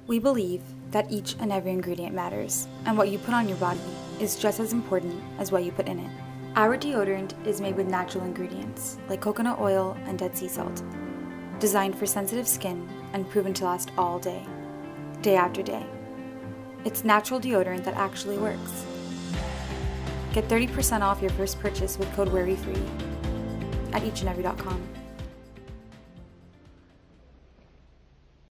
We believe that each and every ingredient matters, and what you put on your body is just as important as what you put in it. Our deodorant is made with natural ingredients like coconut oil and Dead Sea salt, designed for sensitive skin and proven to last all day, day after day. It's natural deodorant that actually works. Get 30% off your first purchase with code WORRYFREE at eachandevery.com.